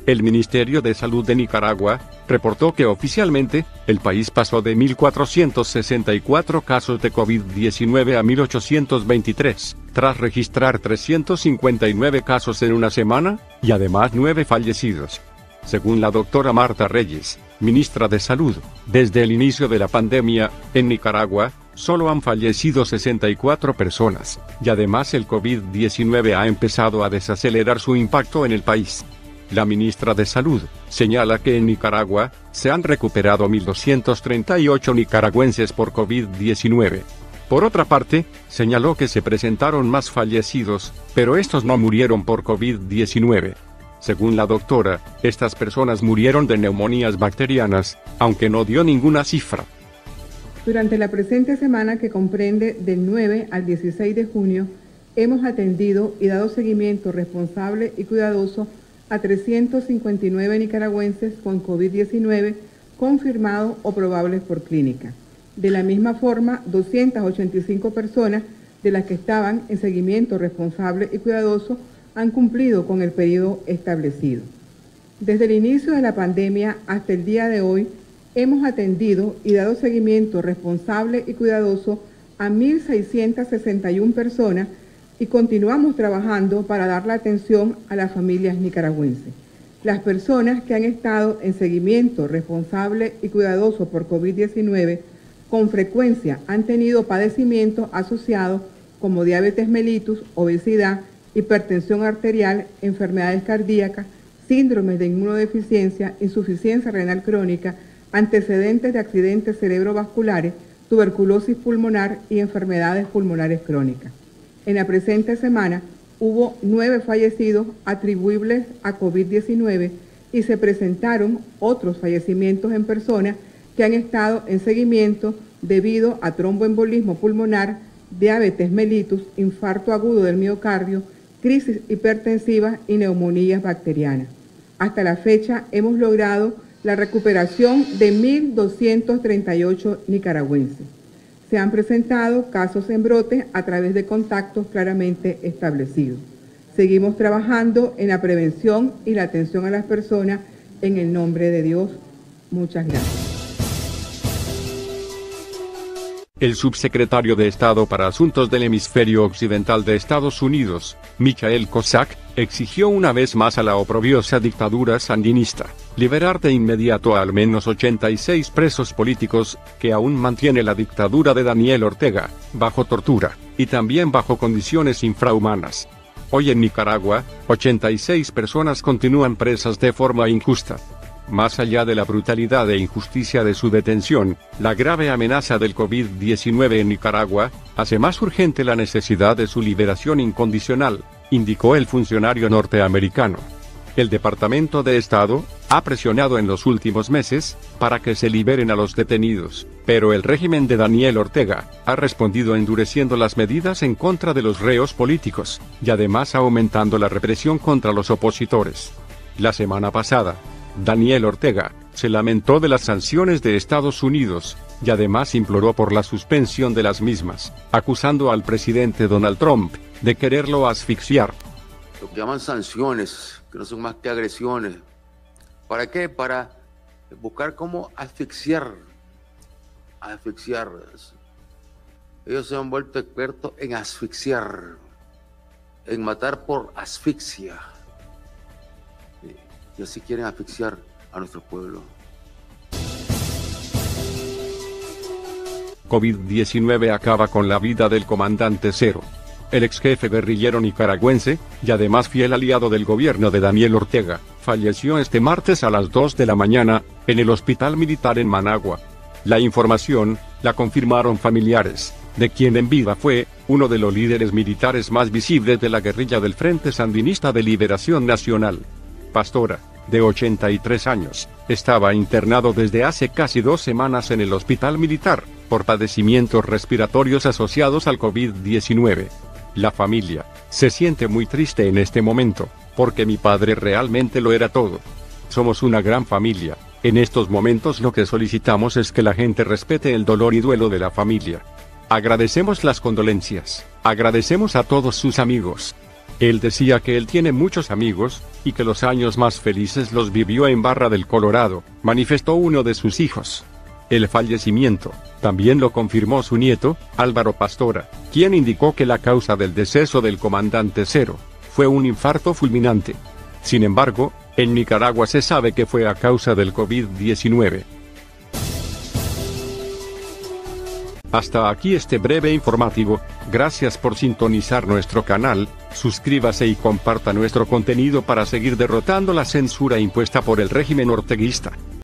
El Ministerio de Salud de Nicaragua reportó que oficialmente, el país pasó de 1.464 casos de COVID-19 a 1.823, tras registrar 359 casos en una semana, y además 9 fallecidos. Según la doctora Marta Reyes, ministra de Salud, desde el inicio de la pandemia, en Nicaragua, solo han fallecido 64 personas, y además el COVID-19 ha empezado a desacelerar su impacto en el país. La ministra de Salud señala que en Nicaragua se han recuperado 1.238 nicaragüenses por COVID-19. Por otra parte, señaló que se presentaron más fallecidos, pero estos no murieron por COVID-19. Según la doctora, estas personas murieron de neumonías bacterianas, aunque no dio ninguna cifra. Durante la presente semana, que comprende del 9 al 16 de junio, hemos atendido y dado seguimiento responsable y cuidadoso a 359 nicaragüenses con COVID-19 confirmados o probables por clínica. De la misma forma, 285 personas de las que estaban en seguimiento responsable y cuidadoso han cumplido con el periodo establecido. Desde el inicio de la pandemia hasta el día de hoy, hemos atendido y dado seguimiento responsable y cuidadoso a 1.661 personas y continuamos trabajando para dar la atención a las familias nicaragüenses. Las personas que han estado en seguimiento responsable y cuidadoso por COVID-19 con frecuencia han tenido padecimientos asociados como diabetes mellitus, obesidad, hipertensión arterial, enfermedades cardíacas, síndromes de inmunodeficiencia, insuficiencia renal crónica, antecedentes de accidentes cerebrovasculares, tuberculosis pulmonar y enfermedades pulmonares crónicas. En la presente semana hubo 9 fallecidos atribuibles a COVID-19 y se presentaron otros fallecimientos en personas que han estado en seguimiento debido a tromboembolismo pulmonar, diabetes mellitus, infarto agudo del miocardio, crisis hipertensiva y neumonías bacterianas. Hasta la fecha hemos logrado la recuperación de 1.238 nicaragüenses. Se han presentado casos en brote a través de contactos claramente establecidos. Seguimos trabajando en la prevención y la atención a las personas en el nombre de Dios. Muchas gracias. El subsecretario de Estado para Asuntos del Hemisferio Occidental de Estados Unidos, Michael Kozak, exigió una vez más a la oprobiosa dictadura sandinista liberar de inmediato a al menos 86 presos políticos que aún mantiene la dictadura de Daniel Ortega, bajo tortura, y también bajo condiciones infrahumanas. Hoy en Nicaragua, 86 personas continúan presas de forma injusta. Más allá de la brutalidad e injusticia de su detención, la grave amenaza del COVID-19 en Nicaragua hace más urgente la necesidad de su liberación incondicional, indicó el funcionario norteamericano. El Departamento de Estado ha presionado en los últimos meses para que se liberen a los detenidos, pero el régimen de Daniel Ortega ha respondido endureciendo las medidas en contra de los reos políticos, y además aumentando la represión contra los opositores. La semana pasada, Daniel Ortega se lamentó de las sanciones de Estados Unidos, y además imploró por la suspensión de las mismas, acusando al presidente Donald Trump de quererlo asfixiar. Lo que llaman sanciones, que no son más que agresiones. ¿Para qué? Para buscar cómo asfixiar. Ellos se han vuelto expertos en asfixiar, en matar por asfixia. Y así quieren asfixiar a nuestro pueblo. COVID-19 acaba con la vida del comandante Cero. El ex jefe guerrillero nicaragüense, y además fiel aliado del gobierno de Daniel Ortega, falleció este martes a las 2 de la mañana, en el hospital militar en Managua. La información la confirmaron familiares, de quien en vida fue uno de los líderes militares más visibles de la guerrilla del Frente Sandinista de Liberación Nacional. Pastora, de 83 años, estaba internado desde hace casi 2 semanas en el hospital militar, por padecimientos respiratorios asociados al COVID-19. La familia se siente muy triste en este momento, porque mi padre realmente lo era todo. Somos una gran familia. En estos momentos lo que solicitamos es que la gente respete el dolor y duelo de la familia. Agradecemos las condolencias, agradecemos a todos sus amigos. Él decía que él tiene muchos amigos, y que los años más felices los vivió en Barra del Colorado, manifestó uno de sus hijos. El fallecimiento también lo confirmó su nieto, Álvaro Pastora, quien indicó que la causa del deceso del comandante Cero fue un infarto fulminante. Sin embargo, en Nicaragua se sabe que fue a causa del COVID-19. Hasta aquí este breve informativo. Gracias por sintonizar nuestro canal, suscríbase y comparta nuestro contenido para seguir derrotando la censura impuesta por el régimen orteguista.